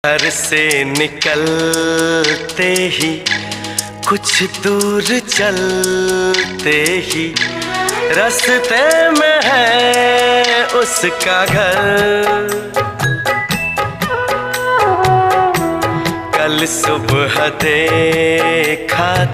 घर से निकलते ही कुछ दूर चलते ही रास्ते में है उसका घर। कल सुबह देखा